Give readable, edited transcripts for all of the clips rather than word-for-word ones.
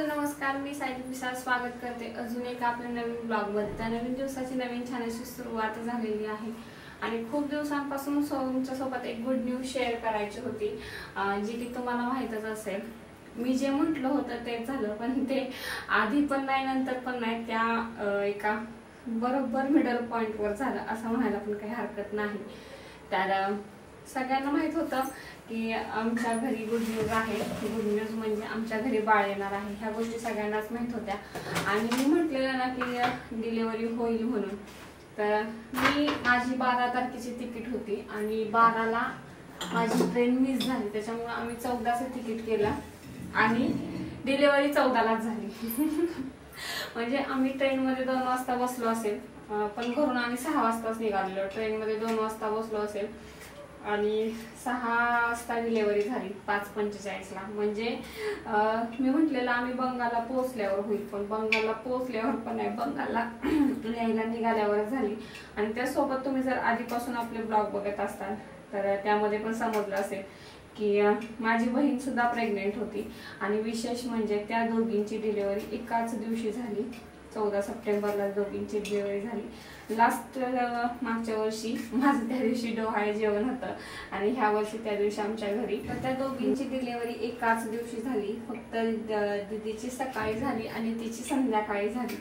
Hello नमस्कार, मी सायली विशाल स्वागत करते अजून एक आपल्या नवीन ब्लॉगमध्ये। त्या नवीन दिवसाची नवीन छानशी सुरुवात झालेली आहे आणि खूप दिवसांपासून तुमच्यासोबत एक गुड न्यूज शेअर करायची होती, जी की तुम्हाला माहीतच असेल। मी जे म्हटलं होतं ते झालं, पण ते आधी पण नाही नंतर पण नाही, त्या एका बरोबर मिडल पॉइंटवर झालं असं म्हणायला पण काही हरकत नाही। तर सगळ्यांना माहित होतं की आमच्या घरी गुड न्यूज आहे। गुड न्यूज म्हणजे आमच्या घरी बाळ येणार आहे, ह्या गोष्टी सगळ्यांनाच माहित होत्या आणि मी म्हटलेलं ना की डिलिव्हरी होईल म्हणून। तर माझी 12 तारखेची तिकीट होती आणि 12ला माझी ट्रेन मिस झाली, त्याच्यामुळे आम्ही 14चं तिकीट केलं आणि डिलिव्हरी 14लाच झाली। म्हणजे आम्ही ट्रेनमध्ये 2 वाजता बसलो असेल, पण घरून आम्ही 6 वाजताच निघालेलो। ट्रेनमध्ये 2 वाजता बसलो असेल आणि 6 वाजता डिलिव्हरी झाली 5:45ला। म्हणजे मी म्हटलेलं आम्ही बंगालला पोहोचल्यावर होईल, पण बंगालला पोहोचल्यावर पण नाही, बंगालला यायला निघाल्यावर झाली। आणि त्यासोबत तुम्ही जर आधीपासून आपले ब्लॉग बघत असताल तर त्यामध्ये पण समजलं असेल की माझी बहीण सुद्धा प्रेग्नेंट होती आणि विशेष म्हणजे त्या दोघींची डिलिव्हरी एकाच दिवशी झाली। 14 सप्टेंबरला दोघींची डिलिव्हरी झाली। लास्ट मागच्या वर्षी माझं त्या दिवशी डोहाळे जेवण होतं आणि ह्या वर्षी त्या दिवशी आमच्या घरी। तर त्या दोघींची डिलिव्हरी एकाच दिवशी झाली, फक्त दीदीची सकाळी झाली आणि तिची संध्याकाळी झाली।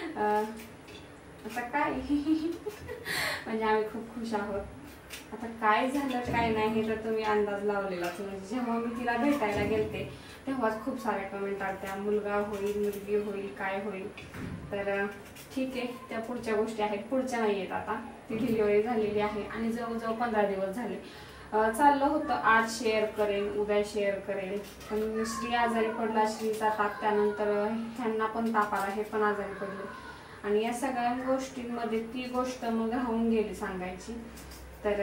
आता काय म्हणजे आम्ही खूप खुश आहोत। आता काय झालं काय नाही हे तर तुम्ही अंदाज लावलेलाच। म्हणजे जेव्हा मी तिला भेटायला गेलते तेव्हाच खूप साऱ्या कमेंट आल्या, मुलगा होईल मुलगी होईल काय होईल। तर ठीक आहे, त्या पुढच्या गोष्टी आहेत, पुढच्या नाही येत। आता ती डिलिव्हरी झालेली आहे आणि जवळजवळ 15 दिवस झाले। चाललं होतं आज शेअर करेन उद्या शेअर करेल, पण श्री आजारी पडला, श्रीचा ताप, त्यानंतर ह्यांना पण ताप आला, हे पण आजारी पडले आणि या सगळ्या गोष्टींमध्ये ती गोष्ट मग राहून गेली सांगायची। तर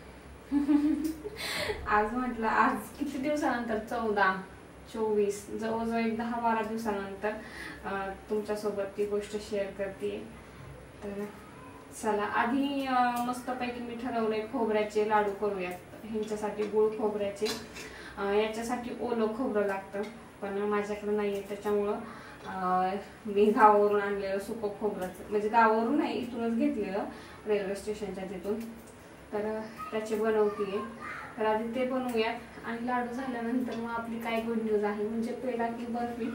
आज म्हटलं आज किती दिवसानंतर 14, 24 जवळजवळ एक 10-12 दिवसानंतर तुमच्यासोबत ती गोष्ट शेअर करते। तर चला, आधी मस्तपैकी मी ठरवलंय खोबऱ्याचे लाडू करूयात। ह्यांच्यासाठी गुळ खोबऱ्याचे, याच्यासाठी ओलं खोबरं लागतं, पण माझ्याकडे नाहीये, त्याच्यामुळं मी गावावरून आणलेलं सुकं खोबऱ्याचं, म्हणजे गावावरून नाही इथूनच घेतलेलं रेल्वे स्टेशनच्या तिथून। तर त्याचे बनवते, तर आधी ते बनवूयात आणि लाडू झाल्यानंतर मग आपली काय गुड न्यूज आहे म्हणजे पेढा की बर्फी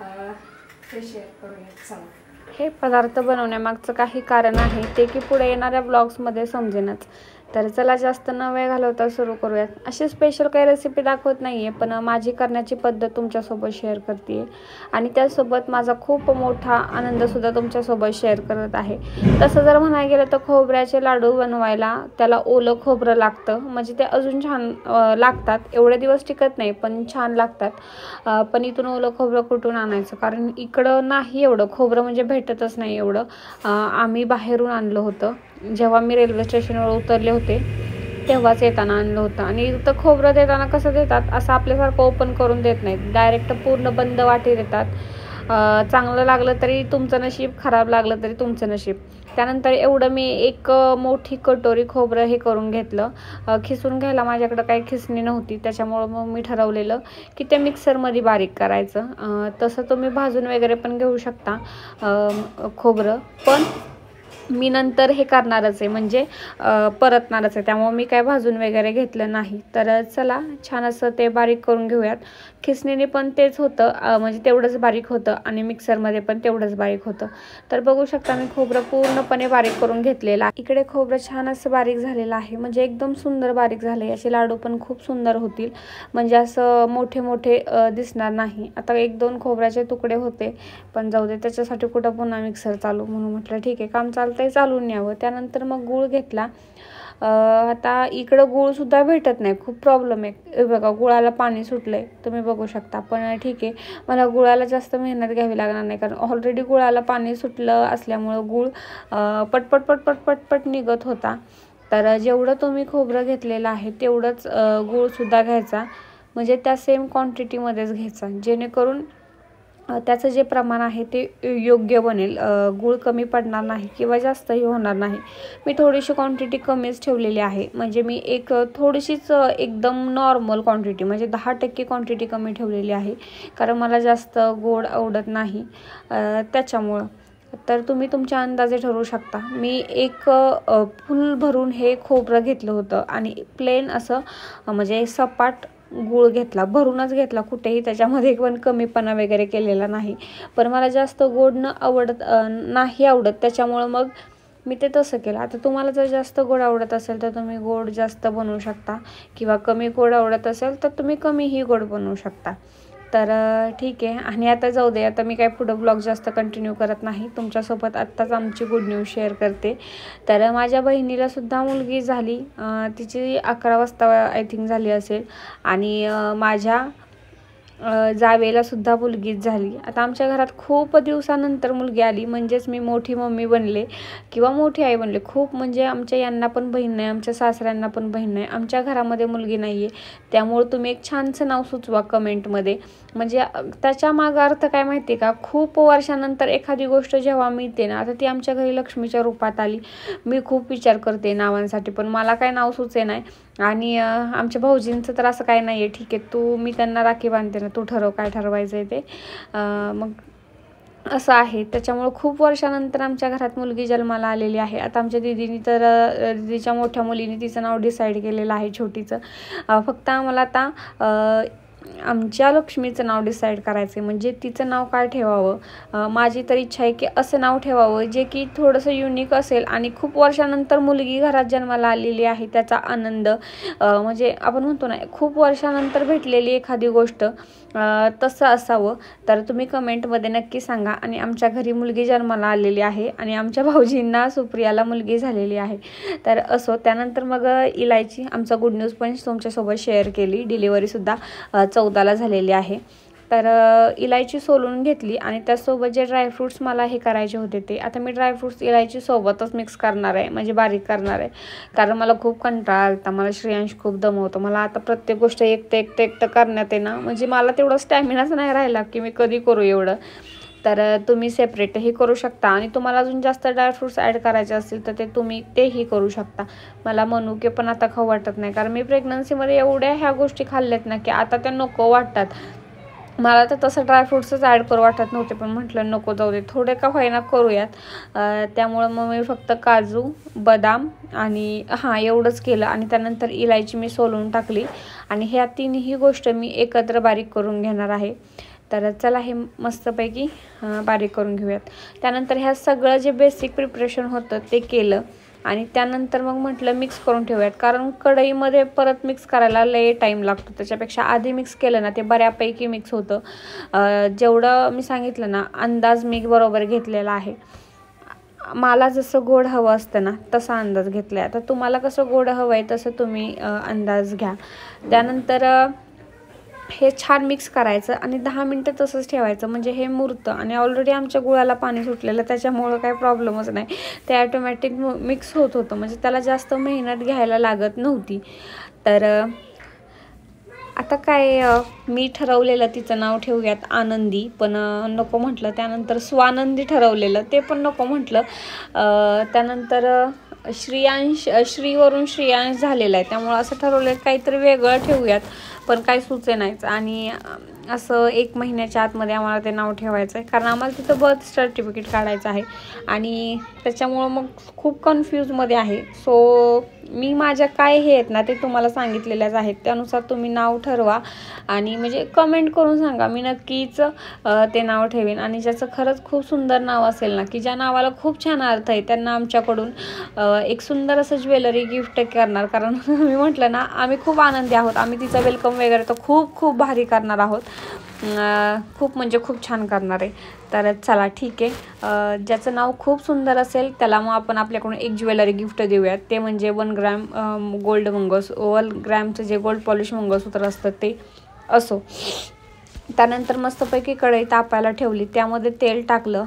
ते शेअर करूयात। चला, हे पदार्थ बनवण्यामागचं काही कारण आहे ते की पुढे येणाऱ्या ब्लॉग्समध्ये समजेनच। तर चला, जास्त न वेळ घालवता सुरू करूयात। अशी स्पेशल काही रेसिपी दाखवत नाही आहे, पण माझी करण्याची पद्धत तुमच्यासोबत शेअर करते आहे आणि त्यासोबत माझा खूप मोठा आनंदसुद्धा तुमच्यासोबत शेअर करत आहे। तसं जर म्हणायला गेलं तर खोबऱ्याचे लाडू बनवायला त्याला ओलं खोबरं लागतं, म्हणजे ते अजून छान लागतात। एवढे दिवस टिकत नाही पण छान लागतात। पण इथून ओलं खोबरं कुठून आणायचं, कारण इकडं नाही एवढं खोबरं, म्हणजे भेटतच नाही एवढं। आम्ही बाहेरून आणलं होतं, जेव्हा मी रेल्वे स्टेशनवर उतरले होते तेव्हाच येताना आणलं होतं। आणि इथं खोबरं देताना कसं देतात, असं आपल्यासारखं ओपन करून देत नाहीत, डायरेक्ट पूर्ण बंद वाटी देतात। चांगलं लागलं तरी तुमचं नशीब, खराब लागलं तरी तुमचं नशीब। त्यानंतर एवढं मी एक मोठी कटोरी खोबरं हे करून घेतलं। खिसून घ्यायला माझ्याकडं काही खिसणी नव्हती, त्याच्यामुळं मग मी ठरवलेलं की ते मिक्सरमध्ये बारीक करायचं। तसं तुम्ही भाजून वगैरे पण घेऊ शकता खोबरं, पण मी नंतर हे करणारच आहे, म्हणजे परतणारच आहे, त्यामुळे मी काय भाजून वगैरे घेतलं नाही। तर चला, छान असं ते बारीक करून घेऊयात। खिसणीने पण तेच होतं, म्हणजे तेवढंच बारीक होतं आणि मिक्सरमध्ये पण तेवढंच बारीक होतं। तर बघू शकता मी खोबरं पूर्णपणे बारीक करून घेतलेलं आहे। इकडे खोबरं छान असं बारीक झालेलं आहे, म्हणजे एकदम सुंदर बारीक झाले। असे लाडू पण खूप सुंदर होतील, म्हणजे असं मोठे मोठे दिसणार नाही। आता 1-2 खोबऱ्याचे तुकडे होते, पण जाऊ दे, त्याच्यासाठी कुठं पुन्हा मिक्सर चालू, म्हणून म्हटलं ठीक आहे, काम चालतंय चालून न्यावं। त्यानंतर मग गूळ घेतला। आता इकडं गूळ सुद्धा भेटत नाही, खूप प्रॉब्लेम आहे। बघा, गुळाला पाणी सुटलंय, तुम्ही बघू शकता, पण ठीक आहे, मला गुळाला जास्त मेहनत घ्यावी लागणार नाही, कारण ऑलरेडी गुळाला पाणी सुटलं असल्यामुळं गूळ पटपट पटपट पटपट निघत होता। तर जेवढं तुम्ही खोबरं घेतलेलं आहे तेवढंच गूळसुद्धा घ्यायचा, म्हणजे त्या सेम क्वांटिटीमध्येच घ्यायचा, जेणेकरून त्याचं जे प्रमाण आहे ते योग्य बनेल, गूळ कमी पडणार नाही किंवा जास्तही होणार नाही. मी थोडीशी क्वांटिटी कमीच ठेवलेली आहे, म्हणजे मी एक थोडीशीच एकदम नॉर्मल क्वांटिटी म्हणजे 10% क्वांटिटी कमी ठेवलेली आहे, कारण मला जास्त गोड आवडत नाही त्याच्यामुळं. तर तुम्ही तुमच्या अंदाजे ठरवू शकता. मी एक फुल भरून हे खोबरं घेतलं होतं आणि प्लेन असं म्हणजे सपाट गूळ घेतला, भरूनच घेतला, कुठेही त्याच्यामध्ये पण कमीपणा वगैरे केलेला नाही. पण मला जास्त गोड नाही आवडत, त्याच्यामुळं मग मी ते तसं केलं. आता तुम्हाला जर जास्त गोड आवडत असेल तर तुम्ही गोड जास्त बनवू शकता, किंवा कमी गोड आवडत असेल तर तुम्ही कमीही गोड बनवू शकता. तर ठीक आहे. आणि आता जाऊ दे, आता मी काय पुढं ब्लॉग जास्त कंटिन्यू करत नाही. तुमच्यासोबत आत्ताच आमची गुड न्यूज शेअर करते. तर माझ्या बहिणीलासुद्धा मुलगी झाली, तिची 11 वाजता आय थिंक झाली असेल. आणि माझ्या जावेलासुद्धा मुलगीच झाली. आता आमच्या घरात खूप दिवसानंतर मुलगी आली, म्हणजेच मी मोठी मम्मी बनले किंवा मोठी आई बनले. खूप म्हणजे आमच्या यांना पण बहीण नाही, आमच्या सासऱ्यांना पण बहीण नाही, आमच्या घरामध्ये मुलगी नाही आहे. त्यामुळे तुम्ही एक छानसं नाव सुचवा कमेंटमध्ये. म्हणजे त्याच्या मागं अर्थ काय माहिती आहे का, खूप वर्षानंतर एखादी गोष्ट जेव्हा मिळते ना, आता ती आमच्या घरी लक्ष्मीच्या रूपात आली. मी खूप विचार करते नावांसाठी, पण मला काय नाव सुचे नाही. आणि आमच्या भाऊजींचं तर असं काय नाही आहे, ठीक आहे मी त्यांना राखी बांधते ना, तू ठरव काय ठरवायचं आहे ते. मग असं आहे. त्याच्यामुळं खूप वर्षानंतर आमच्या घरात मुलगी जन्माला आलेली आहे. आता आमच्या दीदीने तर दीदीच्या मोठ्या मुलीने तिचं नाव डिसाईड केलेलं आहे छोटीचं. फक्त आम्हाला आता आमच्या लक्ष्मीचं नाव डिसाईड करायचं आहे, म्हणजे तिचं नाव काय ठेवावं. माझी तर इच्छा आहे की असं नाव ठेवावं जे की थोडंसं युनिक असेल आणि खूप वर्षानंतर मुलगी घरात जन्माला आलेली आहे त्याचा आनंद, म्हणजे आपण म्हणतो ना खूप वर्षानंतर भेटलेली एखादी गोष्ट, तसं असावं. तर तुम्ही कमेंटमध्ये नक्की सांगा. आणि आमच्या घरी मुलगी जन्माला आलेली आहे आणि आमच्या भाऊजींना सुप्रियाला मुलगी झालेली आहे. तर असो, त्यानंतर मग इलायची आमचा गुड न्यूज पण तुमच्यासोबत शेअर केली. डिलिव्हरीसुद्धा 14ला झालेली आहे. तर इलायची सोलून घेतली आणि त्यासोबत जे ड्रायफ्रूट्स मला हे करायचे होते ते आता मी ड्रायफ्रूट्स इलायची सोबतच मिक्स करणार आहे, म्हणजे बारीक करणार आहे. कारण मला खूप कंटाळा आलता, मला श्रेयांश खूप दमवतो. मला आता प्रत्येक गोष्ट एकटं करण्यात आहे ना, म्हणजे मला तेवढा स्टॅमिनाच नाही राहिला की मी कधी करू एवढं. तर तुम्ही सेपरेटही करू शकता आणि तुम्हाला अजून जास्त ड्रायफ्रूट्स ॲड करायचे असतील तर तुम्ही तेही करू शकता. मला मनुके पण आता खाऊ वाटत नाही, कारण मी प्रेग्नन्सीमध्ये एवढ्या ह्या गोष्टी खाल्ल्यात ना की आता त्या नको वाटतात. मला तर तसं ड्रायफ्रूट्सच ॲड करू वाटत नव्हते, पण म्हटलं नको, जाऊ दे, थोडे का होईना करूयात. त्यामुळं मग मी फक्त काजू, बदाम आणि एवढंच केलं. आणि त्यानंतर इलायची मी सोलून टाकली आणि ह्या तिन्ही गोष्ट मी एकत्र बारीक करून घेणार आहे. तर चला हे मस्तपैकी बारीक करून घेऊयात. त्यानंतर ह्या सगळं जे बेसिक प्रिपरेशन होतं ते केलं आणि त्यानंतर मग म्हटलं मिक्स करून ठेवूयात, कारण कढईमध्ये परत मिक्स करायला लय टाईम लागतो. त्याच्यापेक्षा आधी मिक्स केलं ना ते बऱ्यापैकी मिक्स होतं. जेवढं मी सांगितलं ना अंदाज मी बरोबर घेतलेला आहे. मला जसं गोड हवं असतं ना तसा अंदाज घेतला आहे. आता तुम्हाला कसं गोड हवं आहे तसं तुम्ही अंदाज घ्या. त्यानंतर हे छान मिक्स करायचं आणि 10 मिनटं तसंच ठेवायचं, म्हणजे हे मुरतं. आणि ऑलरेडी आमच्या गुळाला पाणी सुटलेलं, त्याच्यामुळं काही प्रॉब्लेमच नाही, ते ॲटोमॅटिक मिक्स होत होतं, म्हणजे त्याला जास्त मेहनत घ्यायला लागत नव्हती. तर आता काय मी ठरवलेलं तिचं नाव ठेवूयात आनंदी, पण नको म्हटलं. त्यानंतर स्वानंदी ठरवलेलं, ते पण नको म्हटलं. त्यानंतर श्रेयांश, श्रीवरून श्रेयांश झालेला आहे, त्यामुळं असं ठरवलं काहीतरी वेगळं ठेवूयात, पण काही सुचे नाहीच. आणि असं 1 महिन्याच्या आतमध्ये आम्हाला ते नाव ठेवायचं आहे, कारण आम्हाला तिथं बर्थ सर्टिफिकेट काढायचं आहे आणि त्याच्यामुळं मग खूप कन्फ्यूजमध्ये आहे. सो मी माझ्या काय हे आहेत ना ते तुम्हाला सांगितलेल्याच आहेत, त्यानुसार तुम्ही नाव ठरवा आणि म्हणजे कमेंट करून सांगा. मी नक्कीच ते नाव ठेवीन. आणि ज्याचं खरंच खूप सुंदर नाव असेल ना, की ज्या नावाला खूप छान अर्थ आहे, त्यांना आमच्याकडून एक सुंदर असं ज्वेलरी गिफ्ट करणार. कारण मी म्हटलं ना आम्ही खूप आनंदी आहोत, आम्ही तिचं वेलकम वगैरे तर खूप खूप भारी करणार आहोत, खूप म्हणजे खूप छान करणार आहे. तर चला ठीक आहे, ज्याचं नाव खूप सुंदर असेल त्याला मग आपण आपल्याकडून एक ज्वेलरी गिफ्ट देऊयात, ते म्हणजे 1 ग्रॅम गोल्ड 1 ग्रॅमचं जे गोल्ड पॉलिश मंगळसूत्र असतं ते. असो, त्यानंतर मस्तपैकी कढई तापायला ठेवली, त्यामध्ये तेल टाकलं,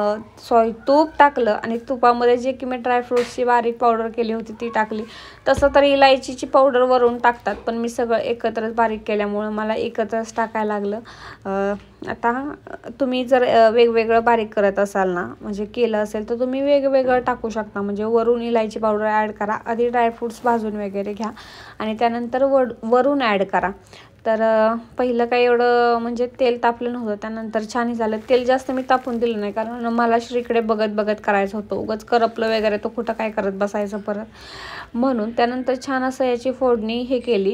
तूप टाकलं आणि तुपामध्ये जे की मी ड्रायफ्रूट्सची बारीक पावडर केली होती ती टाकली. तसं तर इलायचीची पावडर वरून टाकतात, पण मी सगळं एकत्रच बारीक केल्यामुळं मला एकत्रच टाकायला लागलं. आता तुम्ही जर वेगवेगळं बारीक करत असाल ना, म्हणजे केलं असेल तर तुम्ही वेगवेगळं टाकू शकता. म्हणजे वरून इलायची पावडर ॲड करा, आधी ड्रायफ्रूट्स भाजून वगैरे घ्या आणि त्यानंतर वरून ॲड करा. तर पहिलं काही एवढं म्हणजे तेल तापलं नव्हतं, त्यानंतर छान झालं. तेल जास्त मी तापून दिलं नाही, कारण मला श्रीकडे बघत बघत करायचं होतं, उगाच करपलं वगैरे तो कुठं काय करत बसायचं परत, म्हणून. त्यानंतर छान असं याची फोडणी हे केली.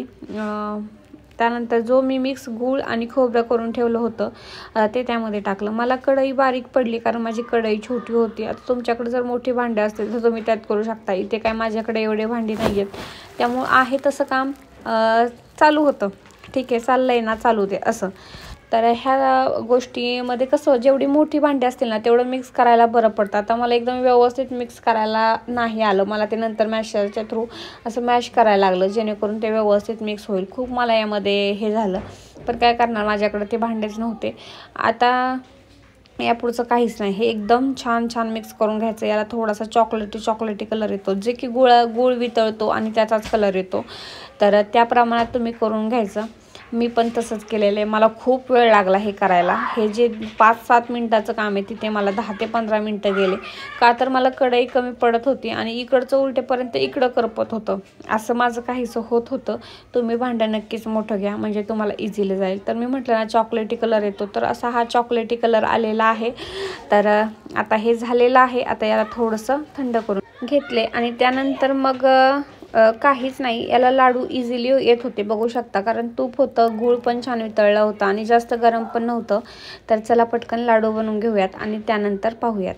त्यानंतर जो मी मिक्स गूळ आणि खोबरं करून ठेवलं होतं ते त्यामध्ये टाकलं. मला कढई बारीक पडली कारण माझी कढई छोटी होती. आता तुमच्याकडे जर मोठी भांडी असतील तर तुम्ही त्यात करू शकता. इथे काय माझ्याकडे एवढे भांडी नाही आहेत, त्यामुळं आहे तसं काम चालू होतं. ठीक आहे, चाललंय ना, चालू दे असं. तर ह्या गोष्टीमध्ये कसं, जेवढी मोठी भांडी असतील ना तेवढं मिक्स करायला बरं पडतं. आता मला एकदम व्यवस्थित मिक्स करायला नाही आलं, मला ते नंतर मॅशरच्या थ्रू असं मॅश करायला लागलं, जेणेकरून ते व्यवस्थित मिक्स होईल. खूप मला यामध्ये हे झालं, पण काय करणार, माझ्याकडे ते भांडेच नव्हते. आता यापुढचं काहीच नाही, हे एकदम छान छान मिक्स करून घ्यायचं. याला थोडासा चॉकलेटी कलर येतो, जे की गूळ वितळतो आणि त्याचाच कलर येतो. तर त्या प्रमाणात तुम्ही करून घ्यायचं. मी पण तसंच केलेलं आहे. मला खूप वेळ लागला हे करायला. हे जे 5-7 मिनटाचं काम आहे तिथे मला 10 ते 15 मिनटं गेले, का तर मला कढई कमी पडत होती आणि इकडचं उलटेपर्यंत इकडं करपत होतं. असं माझं काहीसं होत होतं. तुम्ही भांडं नक्कीच मोठं घ्या, म्हणजे तुम्हाला इझिली जाईल. तर मी म्हटलं ना चॉकलेटी कलर येतो, तर असा हा चॉकलेटी कलर आलेला आहे. तर आता हे झालेलं आहे. आता याला थोडंसं थंड करून घेतले आणि त्यानंतर मग काहीच नाही, याला लाडू इझिली येत होते, बघू शकता, कारण तूप होतं, गूळ पण छान वितळलं होतं आणि जास्त गरम पण नव्हतं. तर चला पटकन लाडू बनवून घेऊयात आणि त्यानंतर पाहूयात.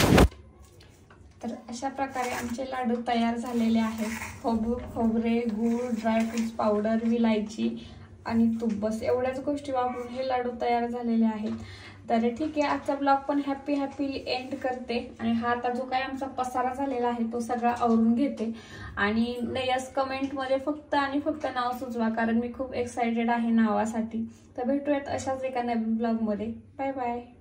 तर अशा प्रकारे आमचे लाडू तयार झालेले आहेत. खोबरे, गूळ, ड्रायफ्रूट्स पावडर, विलायची आणि तूप, बस एवढ्याच गोष्टी वापरून हे लाडू तयार झालेले आहेत. तर ठीक आहे, आजचा ब्लॉग पण हॅपी एंड करते आणि हा आता जो काही आमचा पसारा झालेला आहे तो सगळा आवरून घेते. आणि यस कमेंटमध्ये फक्त आणि फक्त नाव सुचवा, कारण मी खूप एक्सायटेड आहे नावासाठी. तर भेटूयात अशाच एका नवीन ब्लॉगमध्ये. Bye bye.